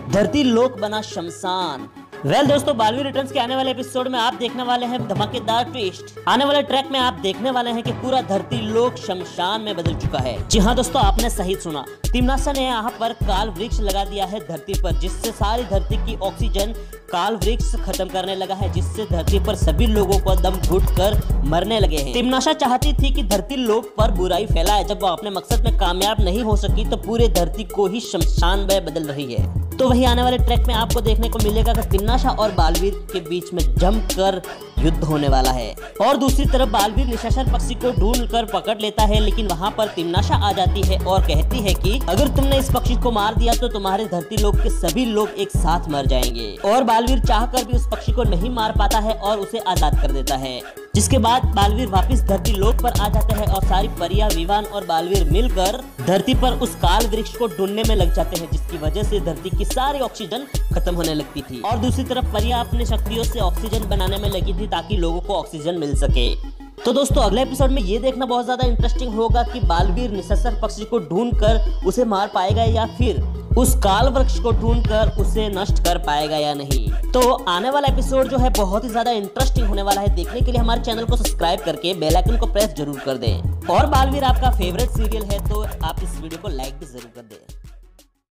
धरती लोक बना शमशान। दोस्तों, बालवीर रिटर्न्स के आने वाले एपिसोड में आप देखने वाले हैं धमाकेदार ट्विस्ट। आने वाले ट्रैक में आप देखने वाले हैं कि पूरा धरती लोक शमशान में बदल चुका है। जी हाँ दोस्तों, आपने सही सुना। तिम्नाशा ने यहाँ पर काल वृक्ष लगा दिया है धरती पर, जिससे सारी धरती की ऑक्सीजन काल वृक्ष खत्म करने लगा है, जिससे धरती पर सभी लोगों को दम घुट कर मरने लगे हैं। तिम्नाशा चाहती थी कि धरती लोक पर बुराई फैलाए। जब वो अपने मकसद में कामयाब नहीं हो सकी तो पूरे धरती को ही शमशान में बदल रही है। तो वही आने वाले ट्रैक में आपको देखने को मिलेगा कि तिम्नाशा और बालवीर के बीच में जमकर युद्ध होने वाला है। और दूसरी तरफ बालवीर निशाचर पक्षी को ढूंढ कर पकड़ लेता है, लेकिन वहाँ पर तिम्नाशा आ जाती है और कहती है कि अगर तुमने इस पक्षी को मार दिया तो तुम्हारे धरती लोक के सभी लोग एक साथ मर जाएंगे। और बालवीर चाहकर भी उस पक्षी को नहीं मार पाता है और उसे आजाद कर देता है, जिसके बाद बालवीर वापस धरती लोक पर आ जाते हैं और सारी परियां, विवान और बालवीर मिलकर धरती पर उस काल वृक्ष को ढूंढने में लग जाते हैं, जिसकी वजह से धरती की सारी ऑक्सीजन खत्म होने लगती थी। और दूसरी तरफ परियां अपनी शक्तियों से ऑक्सीजन बनाने में लगी थी ताकि लोगों को ऑक्सीजन मिल सके। तो दोस्तों, अगले एपिसोड में ये देखना बहुत ज्यादा इंटरेस्टिंग होगा कि बालवीर निशाचर पक्षी को ढूंढकर उसे मार पाएगा या फिर उस काल वृक्ष को ढूंढकर उसे नष्ट कर पाएगा या नहीं। तो आने वाला एपिसोड जो है बहुत ही ज्यादा इंटरेस्टिंग होने वाला है। देखने के लिए हमारे चैनल को सब्सक्राइब करके बेल आइकन को प्रेस जरूर कर दें। और बालवीर आपका फेवरेट सीरियल है तो आप इस वीडियो को लाइक भी जरूर कर दें।